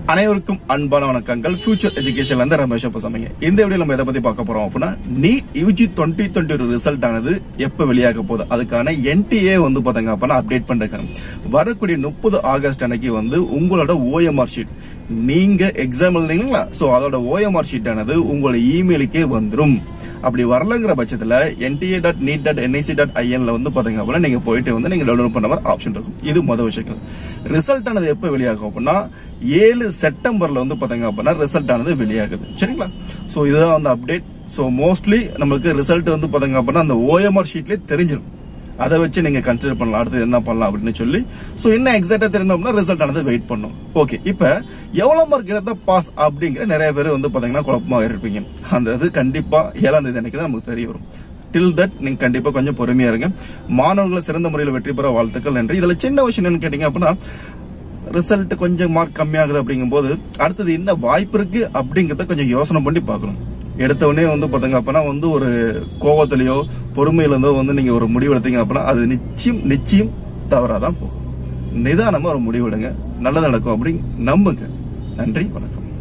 அனைவருக்கும் அன்பான வணக்கங்கள். ஃபியூச்சர் எஜுகேஷன்ல இருந்து ரமேஷ் பேசுறீங்க. இந்த வீடியோல நம்ம எதை பத்தி பார்க்க போறோம் அப்படின்னா, நீட் யூஜி 2020 ரிசல்ட் ஆனது எப்ப வெளியாக போகுது, அதுக்கான NTA வந்து பாத்தீங்க அப்படின்னா அப்டேட் பண்றாங்க. வரக்கூடிய 30 ஆகஸ்ட் அன்னைக்கு வந்து உங்களோட OMR ஷீட், நீங்க எக்ஸாம் எழுதுறீங்களா, சோ அதோட OMR ஷீட் ஆனது உங்களோட இமெயிலுக்கே வந்துரும். அப்படி வரலங்கிற பட்சத்துல nta.neet.nic.in வந்து பாத்தீங்க அப்படின்னா நீங்க போயிட்டு வந்து நீங்க டவுன்லோட் பண்ண மாதிரி ஆப்ஷன் இருக்கும். இது முதல் விஷயம். ரிசல்ட் ஆனது எப்ப வெளியாகும் அப்படின்னா 7 செப்டம்பர்ல வந்து பாத்தீங்க அப்படின்னா ரிசல்ட் ஆனது வெளியாகுது. சரிங்களா? சோ இதுதான் வந்து அப்டேட். சோ மோஸ்ட்லி நமக்கு ரிசல்ட் வந்து பாத்தீங்க அப்படின்னா அந்த OMR ஷீட்லயே தெரிஞ்சிடும். அதை வச்சு நீங்க கன்சிடர் பண்ணலாம், அடுத்து என்ன பண்ணலாம் அப்படின்னு சொல்லி. சோ இன்னும் எக்ஸாக்டா தெரியணும்னா ரிசல்ட் ஆனது வெயிட் பண்ணும். ஓகே, இப்ப எவ்வளவு மார்க் எடுத்தா பாஸ் அப்படிங்கிற நிறைய பேர் வந்து பாத்தீங்கன்னா குழப்பமா இருப்பீங்க. அந்த இது கண்டிப்பா 7ஆம் தேதி அன்னைக்கு தான் நமக்கு தெரிய வரும். டில் தட் நீங்க கண்டிப்பா கொஞ்சம் பொறுமையா இருங்க. மாணவர்களை சிறந்த முறையில் வெற்றி பெற வாழ்த்துக்கள், நன்றி. இதுல சின்ன விஷயம் என்னன்னு கேட்டீங்க அப்படின்னா, ரிசல்ட் கொஞ்சம் மார்க் கம்மியாகுது அப்படிங்கும் போது அடுத்தது என்ன வாய்ப்பு இருக்கு அப்படிங்கறத கொஞ்சம் யோசனை பண்ணி பார்க்கணும். எடுத்தவொடனே வந்து பாத்தீங்க அப்படின்னா வந்து ஒரு கோவத்திலேயோ பொறுமையில இருந்தோ வந்து நீங்க ஒரு முடிவு எடுத்தீங்க அப்படின்னா அது நிச்சயம் தவறாதான் போகும். நிதானமா ஒரு முடிவு எடுங்க, நல்லது நடக்கும் அப்படின்னு நம்புங்க. நன்றி, வணக்கம்.